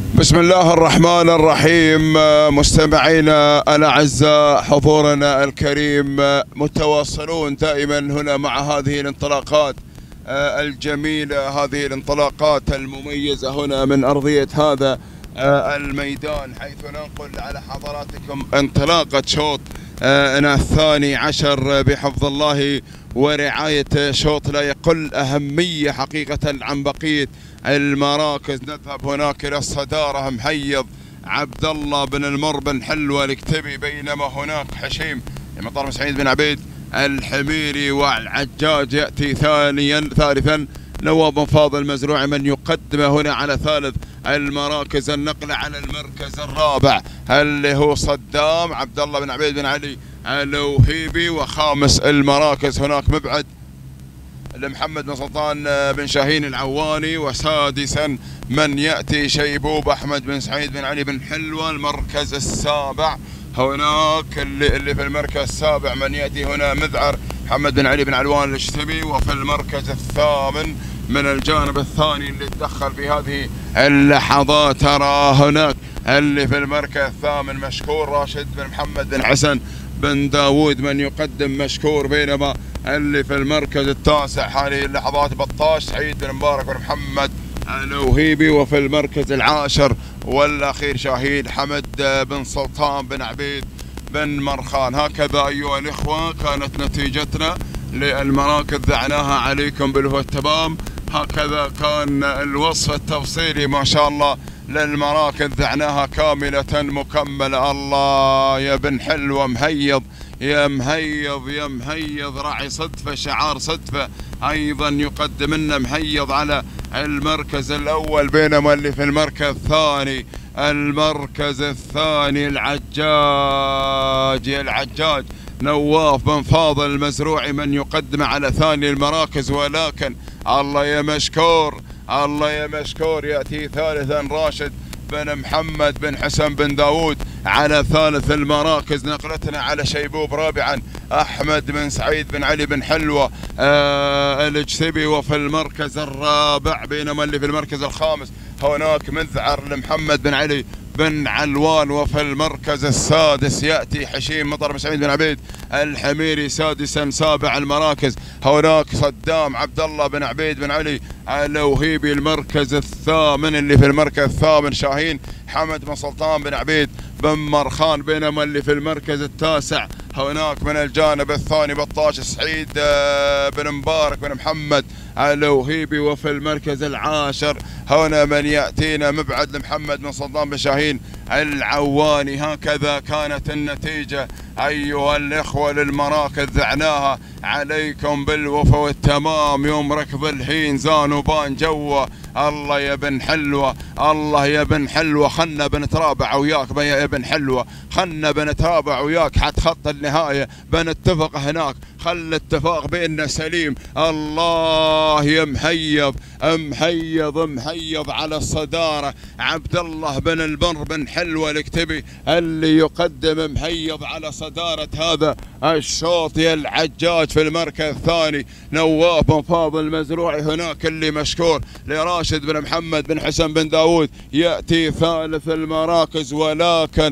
بسم الله الرحمن الرحيم. مستمعينا الأعزاء، حضورنا الكريم، متواصلون دائما هنا مع هذه الانطلاقات الجميلة، هذه الانطلاقات المميزة هنا من أرضية هذا الميدان، حيث ننقل على حضراتكم انطلاقة شوط الثاني عشر بحفظ الله ورعاية، شوط لا يقل أهمية حقيقة عن بقية المراكز. نذهب هناك إلى الصدارة مهيض عبد الله بن المر بن حلوى الكتبي، بينما هناك حشيم مطار بن سعيد بن عبيد الحميري والعجاج يأتي ثالثا نواف بن فاضل المزروعي، من يقدم هنا على ثالث المراكز. النقل على المركز الرابع اللي هو صدام عبد الله بن عبيد بن علي الوهيبي، وخامس المراكز هناك مبعد لمحمد بن سلطان بن شاهين العواني، وسادسا من يأتي شيبوب أحمد بن سعيد بن علي بن حلوى. المركز السابع هناك اللي في المركز السابع من يأتي هنا مذعر محمد بن علي بن علوان الاشتبي. وفي المركز الثامن من الجانب الثاني اللي تدخل في هذه اللحظات، ترى هناك اللي في المركز الثامن مشكور راشد بن محمد بن حسن بن داود من يقدم مشكور، بينما اللي في المركز التاسع هذه اللحظات بطاش سعيد بن مبارك بن محمد الوهيبي. وفي المركز العاشر والأخير شاهين حمد بن سلطان بن عبيد بن مرخان. هكذا أيها الإخوة كانت نتيجتنا للمراكز، ذعناها عليكم بالهو التمام. هكذا كان الوصف التفصيلي ما شاء الله للمراكز، ذعناها كاملة مكملة. الله يا بن حلوى مهيض يا مهيض يا مهيض، راعي صدفة شعار صدفة أيضا يقدم لنا مهيض على المركز الأول، بينما اللي في المركز الثاني العجاج نواف بن فاضل المزروعي من يقدم على ثاني المراكز. ولكن الله يا مشكور الله يا مشكور يأتي ثالثا راشد بن محمد بن حسن بن داود على ثالث المراكز. نقلتنا على شيبوب رابعا أحمد بن سعيد بن علي بن حلوى الجثبي. وفي المركز الرابع، بينما اللي في المركز الخامس هناك مذعر لمحمد بن علي بن علوان. وفي المركز السادس يأتي حشيم مطر بن سعيد بن عبيد الحميري. سادسا سابع المراكز هناك صدام عبد الله بن عبيد بن علي الوهيبي. المركز الثامن اللي في المركز الثامن شاهين حمد بن سلطان بن عبيد بن مرخان، بينما اللي في المركز التاسع هناك من الجانب الثاني بطاش سعيد بن مبارك بن محمد الوهيبي. وفي المركز العاشر هنا من يأتينا مبعد لمحمد بن سلطان بن شاهين العواني. هكذا كانت النتيجة أيها الإخوة للمراكز، ذعناها عليكم بالوفا والتمام. يوم ركض الحين زان وبان جوا. الله يا بن حلوى الله يا بن حلوى، خلنا بنترابع وياك يا بن حلوى، خلنا بنترابع وياك حتى خط النهاية، بنتفق هناك، خل الاتفاق بيننا سليم. الله يا مهيض مهيض على الصدارة عبد الله بن البر بن حلوى الكتبي اللي يقدم مهيض على صدارة هذا الشوط. يا العجاج في المركز الثاني نواف بن فاضل المزروعي، هناك اللي مشكور لراشد بن محمد بن حسن بن داود يأتي ثالث المراكز. ولكن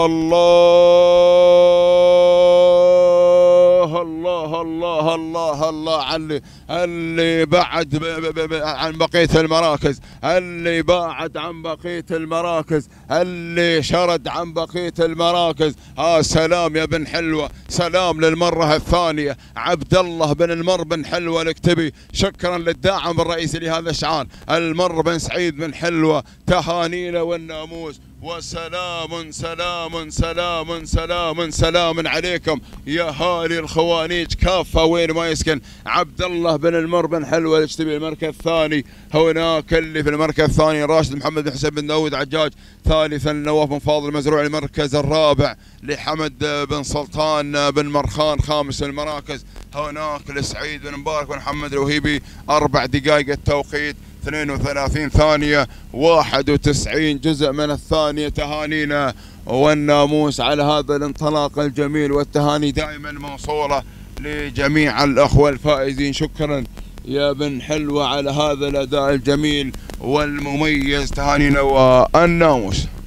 الله على اللي بعد عن بقية المراكز، اللي بعد عن بقية المراكز، اللي شرد عن بقية المراكز. سلام يا بن حلوى، سلام للمرة الثانية عبد الله بن المر بن حلوى الكتبي. شكرا للداعم الرئيسي لهذا الشعار المر بن سعيد بن حلوى، تهانينا والناموس وسلام سلام سلام سلام سلام عليكم يا هالي الخوانيج كافة وين ما يسكن. عبد الله بن المر بن حلوى الاشتبي المركز الثاني، هناك اللي في المركز الثاني راشد محمد بن حسين بن داود عجاج. ثالثا نواف بن فاضل المزروعي. المركز الرابع لحمد بن سلطان بن مرخان. خامس المراكز هناك لسعيد بن مبارك بن محمد الوهيبي. 4 دقائق التوقيت 32 ثانية 91 جزء من الثانية. تهانينا والناموس على هذا الانطلاق الجميل، والتهاني دائما موصولة لجميع الأخوة الفائزين. شكرا يا بن حلوى على هذا الأداء الجميل والمميز تهانينا والناموس.